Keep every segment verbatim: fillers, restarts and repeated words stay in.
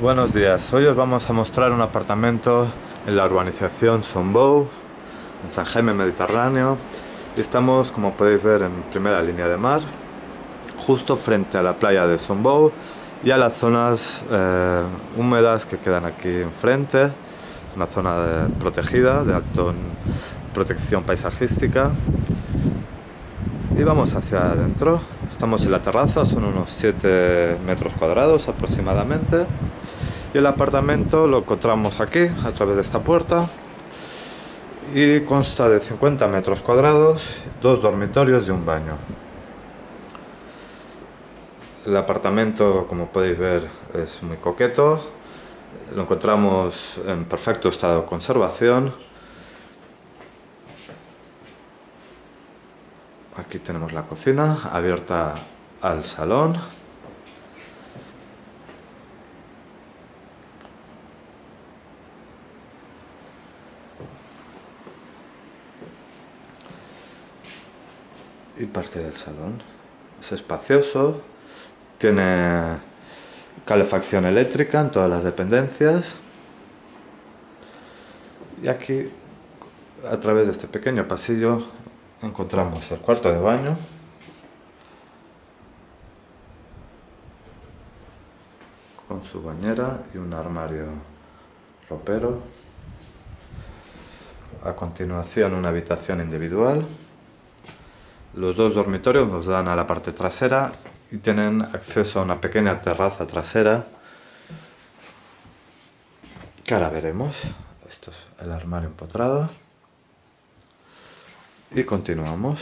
Buenos días, hoy os vamos a mostrar un apartamento en la urbanización Son Bou, en San Jaime Mediterráneo. Estamos, como podéis ver, en primera línea de mar, justo frente a la playa de Son Bou y a las zonas eh, húmedas que quedan aquí enfrente, una zona de, protegida, de alta protección paisajística. Y vamos hacia adentro. Estamos en la terraza, son unos siete metros cuadrados aproximadamente. Y el apartamento lo encontramos aquí, a través de esta puerta. Y consta de cincuenta metros cuadrados, dos dormitorios y un baño. El apartamento, como podéis ver, es muy coqueto. Lo encontramos en perfecto estado de conservación. Aquí tenemos la cocina abierta al salón. Y parte del salón. Es espacioso. Tiene calefacción eléctrica en todas las dependencias. Y aquí, a través de este pequeño pasillo, encontramos el cuarto de baño. Con su bañera y un armario ropero. A continuación, una habitación individual. Los dos dormitorios nos dan a la parte trasera y tienen acceso a una pequeña terraza trasera que ahora veremos. Esto es el armario empotrado. Y continuamos.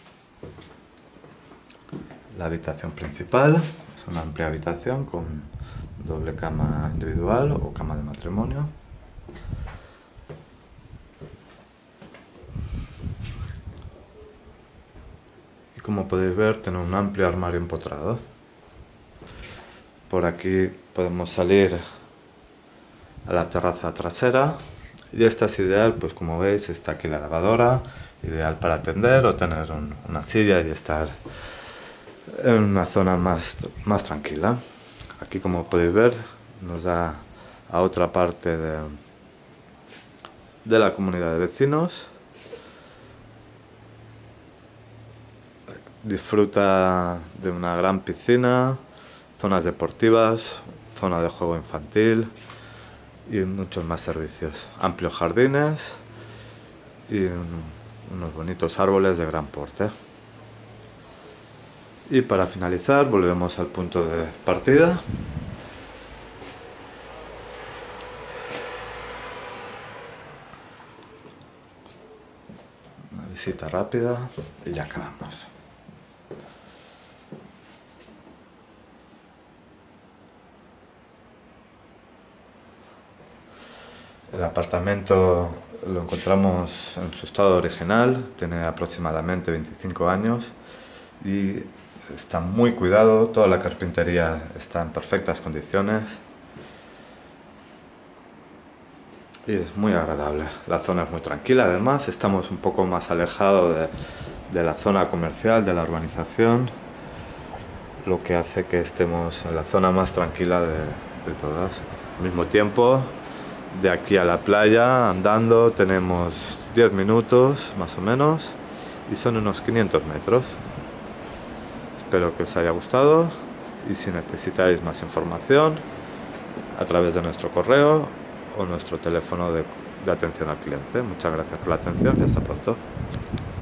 La habitación principal es una amplia habitación con doble cama individual o cama de matrimonio. Y como podéis ver, tiene un amplio armario empotrado. Por aquí podemos salir a la terraza trasera. Y esta es ideal, pues como veis, está aquí la lavadora, ideal para atender o tener un, una silla y estar en una zona más, más tranquila. Aquí, como podéis ver, nos da a otra parte de, de la comunidad de vecinos. Disfruta de una gran piscina, zonas deportivas, zona de juego infantil y muchos más servicios. Amplios jardines y unos bonitos árboles de gran porte. Y para finalizar, volvemos al punto de partida. Una visita rápida y ya acabamos. El apartamento lo encontramos en su estado original, tiene aproximadamente veinticinco años y está muy cuidado, toda la carpintería está en perfectas condiciones y es muy agradable. La zona es muy tranquila, además estamos un poco más alejados de, de la zona comercial, de la urbanización, lo que hace que estemos en la zona más tranquila de, de todas. Al mismo tiempo, de aquí a la playa, andando, tenemos diez minutos más o menos y son unos quinientos metros. Espero que os haya gustado y si necesitáis más información, a través de nuestro correo o nuestro teléfono de, de atención al cliente. Muchas gracias por la atención y hasta pronto.